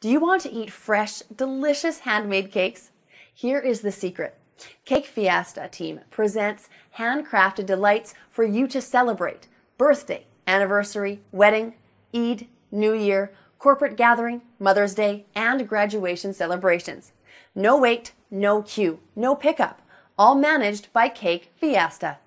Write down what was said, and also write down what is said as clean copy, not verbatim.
Do you want to eat fresh, delicious handmade cakes? Here is the secret. Cake Feasta team presents handcrafted delights for you to celebrate birthday, anniversary, wedding, Eid, New Year, corporate gathering, Mother's Day, and graduation celebrations. No wait, no queue, no pickup. All managed by Cake Feasta.